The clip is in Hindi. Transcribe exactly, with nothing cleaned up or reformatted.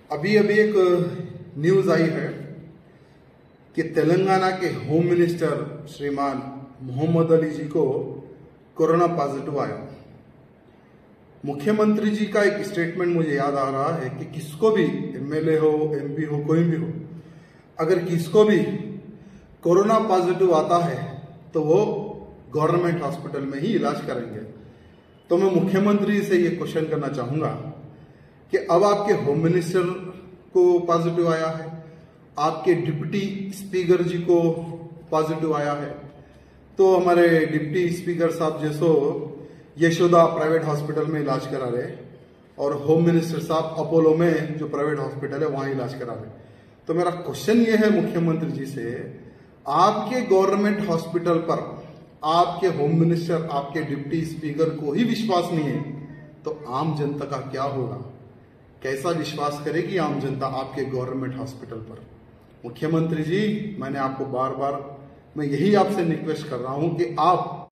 अभी अभी एक न्यूज आई है कि तेलंगाना के होम मिनिस्टर श्रीमान मोहम्मद अली जी को कोरोना पॉजिटिव आया। मुख्यमंत्री जी का एक स्टेटमेंट मुझे याद आ रहा है कि किसको भी एमएलए हो, एमपी हो, कोई भी हो, अगर किसको भी कोरोना पॉजिटिव आता है तो वो गवर्नमेंट हॉस्पिटल में ही इलाज करेंगे। तो मैं मुख्यमंत्री से ये क्वेश्चन करना चाहूंगा कि अब आपके होम मिनिस्टर को पॉजिटिव आया है, आपके डिप्टी स्पीकर जी को पॉजिटिव आया है, तो हमारे डिप्टी स्पीकर साहब जैसो यशोदा प्राइवेट हॉस्पिटल में इलाज करा रहे और होम मिनिस्टर साहब अपोलो में जो प्राइवेट हॉस्पिटल है वहां इलाज करा रहे। तो मेरा क्वेश्चन ये है मुख्यमंत्री जी से, आपके गवर्नमेंट हॉस्पिटल पर आपके होम मिनिस्टर, आपके डिप्टी स्पीकर को ही विश्वास नहीं है तो आम जनता का क्या होगा? कैसा विश्वास करेगी आम जनता आपके गवर्नमेंट हॉस्पिटल पर? मुख्यमंत्री जी, मैंने आपको बार बार मैं यही आपसे रिक्वेस्ट कर रहा हूं कि आप